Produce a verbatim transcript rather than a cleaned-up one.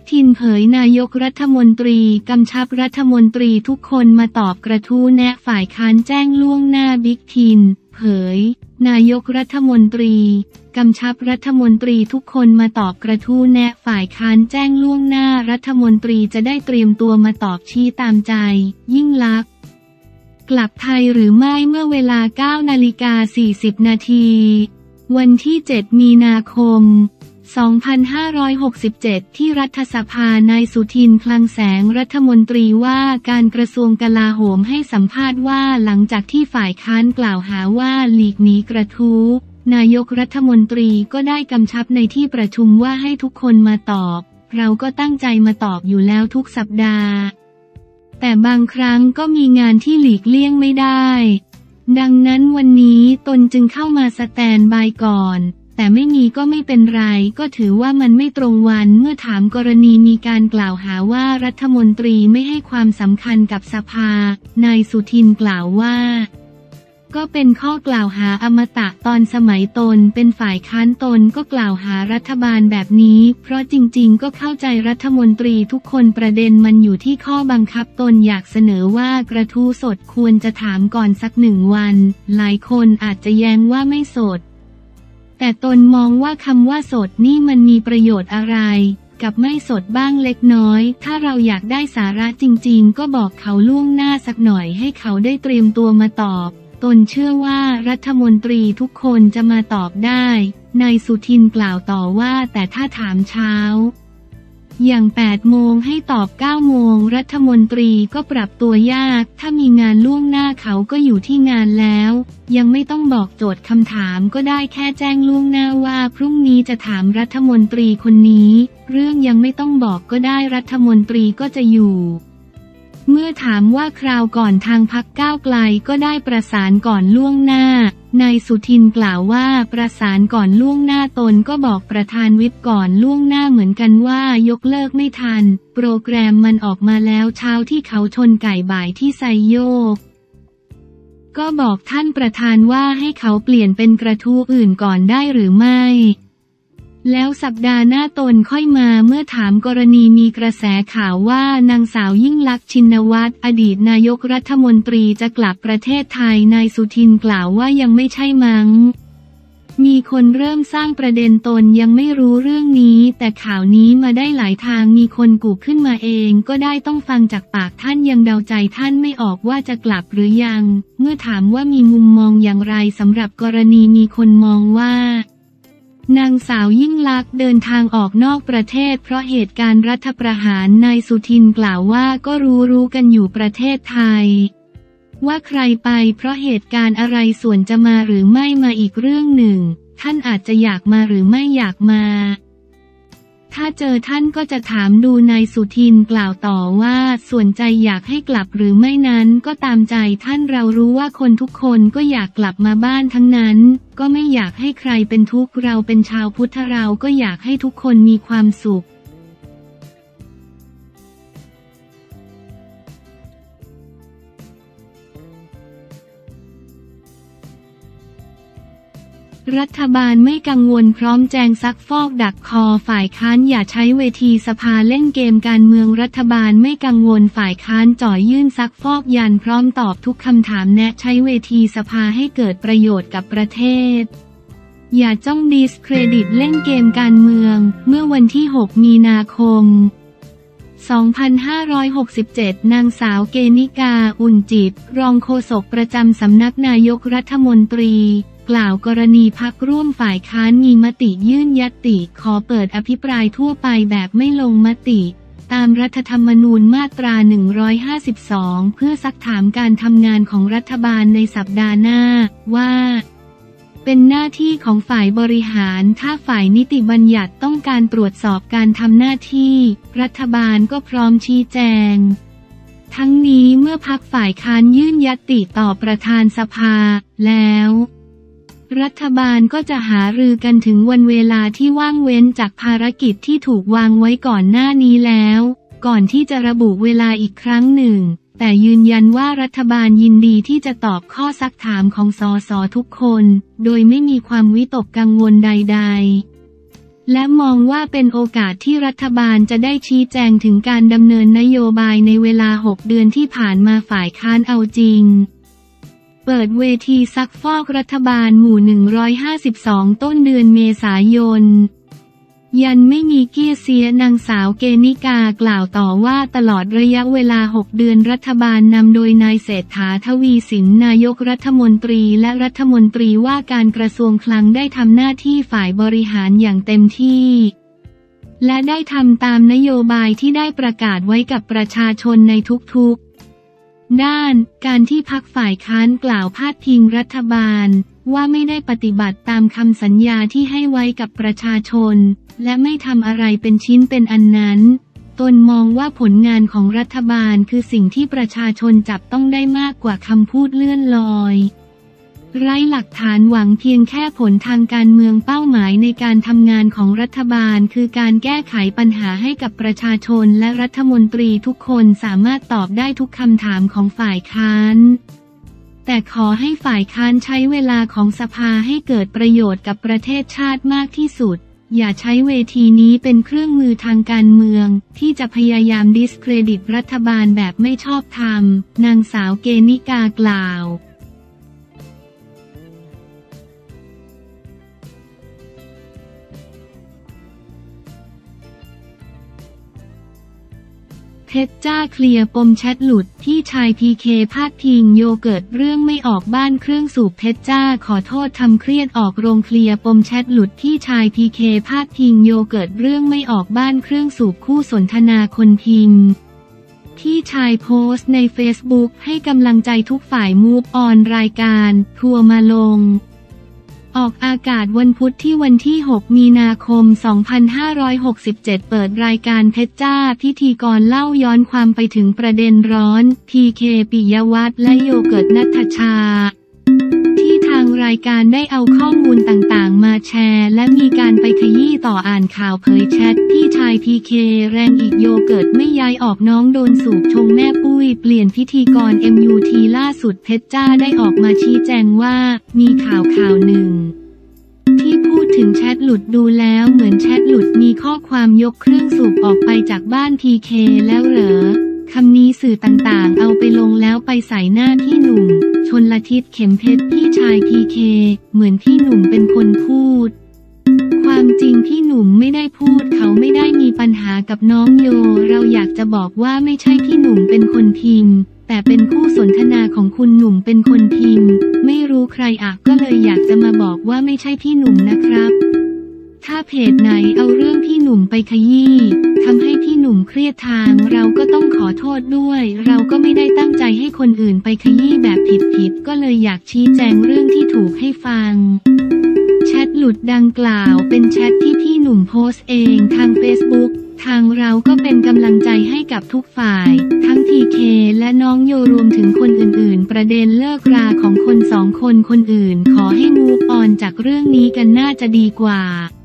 ทินเผยนายกรัฐมนตรีกำชับรัฐมนตรีทุกคนมาตอบกระทู้แนะฝ่ายค้านแจ้งล่วงหน้าบิ๊กทินเผยนายกรัฐมนตรีกำชับรัฐมนตรีทุกคนมาตอบกระทู้แนะฝ่ายค้านแจ้งล่วงหน้ารัฐมนตรีจะได้เตรียมตัวมาตอบชี้ตามใจยิ่งลักษณ์กลับไทยหรือไม่เมื่อเวลา เก้านาฬิกาสี่สิบนาทีวันที่เจ็ดมีนาคมสองพันห้าร้อยหกสิบเจ็ดที่รัฐสภานายสุทินคลังแสงรัฐมนตรีว่าการกระทรวงกลาโหมให้สัมภาษณ์ว่าหลังจากที่ฝ่ายค้านกล่าวหาว่าหลีกหนีกระทู้นายกรัฐมนตรีก็ได้กำชับในที่ประชุมว่าให้ทุกคนมาตอบเราก็ตั้งใจมาตอบอยู่แล้วทุกสัปดาห์แต่บางครั้งก็มีงานที่หลีกเลี่ยงไม่ได้ดังนั้นวันนี้ตนจึงเข้ามาสแตนบายก่อนแต่ไม่มีก็ไม่เป็นไรก็ถือว่ามันไม่ตรงวันเมื่อถามกรณีมีการกล่าวหาว่ารัฐมนตรีไม่ให้ความสำคัญกับสภานายสุทินกล่าวว่าก็เป็นข้อกล่าวหาอมตะตอนสมัยตนเป็นฝ่ายค้านตนก็กล่าวหารัฐบาลแบบนี้เพราะจริงๆก็เข้าใจรัฐมนตรีทุกคนประเด็นมันอยู่ที่ข้อบังคับตนอยากเสนอว่ากระทู้สดควรจะถามก่อนสักหนึ่งวันหลายคนอาจจะแย้งว่าไม่สดแต่ตนมองว่าคำว่าสดนี่มันมีประโยชน์อะไรกับไม่สดบ้างเล็กน้อยถ้าเราอยากได้สาระจริงๆก็บอกเขาล่วงหน้าสักหน่อยให้เขาได้เตรียมตัวมาตอบตนเชื่อว่ารัฐมนตรีทุกคนจะมาตอบได้นายสุทินกล่าวต่อว่าแต่ถ้าถามเช้าอย่างแปดโมงให้ตอบเก้าโมงรัฐมนตรีก็ปรับตัวยากถ้ามีงานล่วงหน้าเขาก็อยู่ที่งานแล้วยังไม่ต้องบอกโจทย์คำถามก็ได้แค่แจ้งล่วงหน้าว่าพรุ่งนี้จะถามรัฐมนตรีคนนี้เรื่องยังไม่ต้องบอกก็ได้รัฐมนตรีก็จะอยู่เมื่อถามว่าคราวก่อนทางพรรคก้าวไกลก็ได้ประสานก่อนล่วงหน้านายสุทินกล่าวว่าประสานก่อนล่วงหน้าตนก็บอกประธานวิปก่อนล่วงหน้าเหมือนกันว่ายกเลิกไม่ทันโปรแกรมมันออกมาแล้วเช้าที่เขาชนไก่บ่ายที่ไซโยกก็บอกท่านประธานว่าให้เขาเปลี่ยนเป็นกระทู้อื่นก่อนได้หรือไม่แล้วสัปดาห์หน้าตนค่อยมาเมื่อถามกรณีมีกระแสข่าวว่านางสาวยิ่งลักษณ์ชินวัตรอดีตนายกรัฐมนตรีจะกลับประเทศไทยนายสุทินกล่าวว่ายังไม่ใช่มั้งมีคนเริ่มสร้างประเด็นตนยังไม่รู้เรื่องนี้แต่ข่าวนี้มาได้หลายทางมีคนกูขึ้นมาเองก็ได้ต้องฟังจากปากท่านยังเดาใจท่านไม่ออกว่าจะกลับหรือยังเมื่อถามว่ามีมุมมองอย่างไรสำหรับกรณีมีคนมองว่านางสาวยิ่งลักษณ์เดินทางออกนอกประเทศเพราะเหตุการณ์รัฐประหารนายสุทินกล่าวว่าก็รู้รู้กันอยู่ประเทศไทยว่าใครไปเพราะเหตุการณ์อะไรส่วนจะมาหรือไม่มาอีกเรื่องหนึ่งท่านอาจจะอยากมาหรือไม่อยากมาถ้าเจอท่านก็จะถามดูนายสุทินกล่าวต่อว่าส่วนใจอยากให้กลับหรือไม่นั้นก็ตามใจท่านเรารู้ว่าคนทุกคนก็อยากกลับมาบ้านทั้งนั้นก็ไม่อยากให้ใครเป็นทุกข์เราเป็นชาวพุทธเราก็อยากให้ทุกคนมีความสุขรัฐบาลไม่กังวลพร้อมแจงซักฟอกดักคอฝ่ายค้านอย่าใช้เวทีสภาเล่นเกมการเมืองรัฐบาลไม่กังวลฝ่ายค้านจ่อยื่นซักฟอกยันพร้อมตอบทุกคำถามแนะใช้เวทีสภาให้เกิดประโยชน์กับประเทศอย่าจ้องดิสเครดิตเล่นเกมการเมืองเมื่อวันที่หกมีนาคมสองพันห้าร้อยหกสิบเจ็ดนางสาวเกณิกาอุ่นจิตรองโฆษกประจำสำนักนายกรัฐมนตรีกล่าวกรณีพรรคร่วมฝ่ายค้านมีมติยื่นญัตติขอเปิดอภิปรายทั่วไปแบบไม่ลงมติตามรัฐธรรมนูญมาตราหนึ่งร้อยห้าสิบสองเพื่อซักถามการทำงานของรัฐบาลในสัปดาห์หน้าว่าเป็นหน้าที่ของฝ่ายบริหารถ้าฝ่ายนิติบัญญัติต้องการตรวจสอบการทำหน้าที่รัฐบาลก็พร้อมชี้แจงทั้งนี้เมื่อพรรคฝ่ายค้านยื่นญัตติต่อประธานสภาแล้วรัฐบาลก็จะหารือกันถึงวันเวลาที่ว่างเว้นจากภารกิจที่ถูกวางไว้ก่อนหน้านี้แล้วก่อนที่จะระบุเวลาอีกครั้งหนึ่งแต่ยืนยันว่ารัฐบาลยินดีที่จะตอบข้อซักถามของสสทุกคนโดยไม่มีความวิตกกังวลใดๆและมองว่าเป็นโอกาสที่รัฐบาลจะได้ชี้แจงถึงการดำเนินนโยบายในเวลาหกเดือนที่ผ่านมาฝ่ายค้านเอาจริงเปิดเวทีซักฟอกรัฐบาลหมู่หนึ่งร้อยห้าสิบสองต้นเดือนเมษายนยันไม่มีเกี้ยเสียนางสาวเกณิกากล่าวต่อว่าตลอดระยะเวลาหกเดือนรัฐบาลนำโดยนายเศรษฐาทวีสินนายกรัฐมนตรีและรัฐมนตรีว่าการกระทรวงคลังได้ทำหน้าที่ฝ่ายบริหารอย่างเต็มที่และได้ทำตามนโยบายที่ได้ประกาศไว้กับประชาชนในทุกๆด้านการที่พรรคฝ่ายค้านกล่าวพาดพิงรัฐบาลว่าไม่ได้ปฏิบัติตามคำสัญญาที่ให้ไว้กับประชาชนและไม่ทำอะไรเป็นชิ้นเป็นอันนั้นตนมองว่าผลงานของรัฐบาลคือสิ่งที่ประชาชนจับต้องได้มากกว่าคำพูดเลื่อนลอยไร้หลักฐานหวังเพียงแค่ผลทางการเมืองเป้าหมายในการทำงานของรัฐบาลคือการแก้ไขปัญหาให้กับประชาชนและรัฐมนตรีทุกคนสามารถตอบได้ทุกคำถามของฝ่ายค้านแต่ขอให้ฝ่ายค้านใช้เวลาของสภาให้เกิดประโยชน์กับประเทศชาติมากที่สุดอย่าใช้เวทีนี้เป็นเครื่องมือทางการเมืองที่จะพยายามดิสเครดิตรัฐบาลแบบไม่ชอบธรรมนางสาวเกณิกากล่าวเพชรจ้าเคลียร์ปมแชทหลุดที่ชายพีเคพาดพิงโยเกิร์ตเรื่องไม่ออกบ้านเครื่องสูบเพชรจ้าขอโทษทำเครียดออกโรงเคลียร์ปมแชทหลุดที่ชายพีเคพาดพิงโยเกิร์ตเรื่องไม่ออกบ้านเครื่องสูบคู่สนทนาคนพิมพ์ที่ชายโพสต์ในเฟซบุ๊กให้กำลังใจทุกฝ่ายมูฟออนรายการทัวร์มาลงออกอากาศวันพุธที่วันที่หกมีนาคมสองพันห้าร้อยหกสิบเจ็ดเปิดรายการเพชรจ้าพิธีกรเล่าย้อนความไปถึงประเด็นร้อนพีเคปิยวัฒน์และโยเกิร์ตณัฐชาที่ทางรายการได้เอาข้อมูลต่างๆมาแชร์และมีการไปขยี้ต่ออ่านข่าวเผยแชทที่ชายพีเคแรงอีกโยเกิร์ตไม่ย้ายออกน้องโดนสูบชงแม่ปุ้ยเปลี่ยนพิธีกร เอ็ม ยู ที ล่าสุดเพชรจ้าได้ออกมาชี้แจงว่ามีข่าวข่าวหนึ่งที่พูดถึงแชทหลุดดูแล้วเหมือนแชทหลุดมีข้อความยกเครื่องสูบออกไปจากบ้านพีเคแล้วเหรอคำนี้สื่อต่างๆเอาไปลงแล้วไปใส่หน้าพี่หนุ่มชลทิศเข็มเพชรพี่ชายพีเคเหมือนพี่หนุ่มเป็นคนพูดความจริงพี่หนุ่มไม่ได้พูดเขาไม่ได้มีปัญหากับน้องโยเราอยากจะบอกว่าไม่ใช่พี่หนุ่มเป็นคนพิมพ์แต่เป็นคู่สนทนาของคุณหนุ่มเป็นคนพิมพ์ไม่รู้ใครอ่ะก็เลยอยากจะมาบอกว่าไม่ใช่พี่หนุ่มนะครับถ้าเพจไหนเอาเรื่องพี่หนุ่มไปขยี้ทำให้พี่หนุ่มเครียดทางเราก็ต้องขอโทษด้วยเราก็ไม่ได้ตั้งใจให้คนอื่นไปขยี้แบบผิดๆก็เลยอยากชี้แจงเรื่องที่ถูกให้ฟังแชทหลุดดังกล่าวเป็นแชทที่พี่หนุ่มโพสต์เองทางเฟซบุ๊กทางเราก็เป็นกำลังใจให้กับทุกฝ่ายทั้งพีเคและน้องโยรวมถึงคนอื่นๆประเด็นเลิกราของคนสองคนคนอื่นขอให้มูฟออนจากเรื่องนี้กันน่าจะดีกว่า